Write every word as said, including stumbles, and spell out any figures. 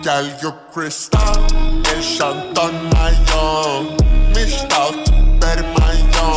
Girl, you crystal, el chantón mayor. Mistal, per mayor.